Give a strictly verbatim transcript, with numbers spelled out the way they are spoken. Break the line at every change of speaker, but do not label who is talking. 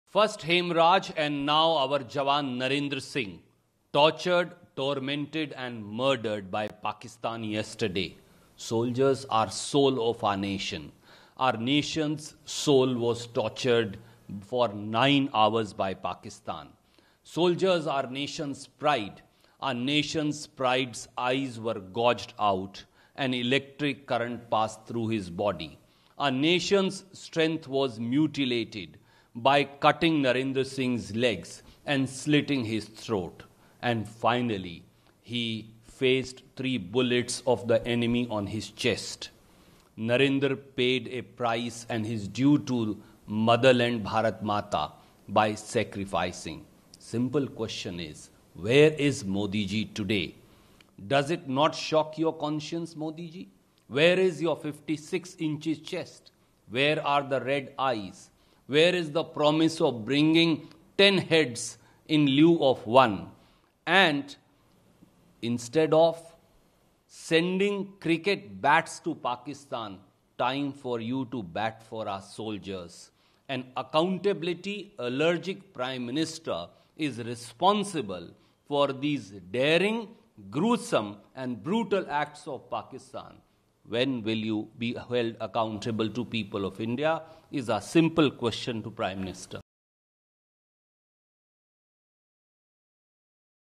First Hemraj and now our jawan Narendra Singh, tortured, tormented and murdered by Pakistan yesterday. Soldiers are soul of our nation. Our nation's soul was tortured for nine hours by Pakistan. Soldiers are nation's pride. Our nation's pride's eyes were gouged out. An electric current passed through his body. Our nation's strength was mutilated by cutting Narendra Singh's legs and slitting his throat. And finally, he faced three bullets of the enemy on his chest. Narendra paid a price and his due to motherland Bharat Mata by sacrificing. Simple question is, where is Modi ji today? Does it not shock your conscience, Modi ji? Where is your fifty-six inches chest? Where are the red eyes? Where is the promise of bringing ten heads in lieu of one? And instead of sending cricket bats to Pakistan, time for you to bat for our soldiers. An accountability allergic Prime Minister is responsible for these daring, gruesome and brutal acts of Pakistan. When will you be held accountable to people of India is a simple question to Prime Minister.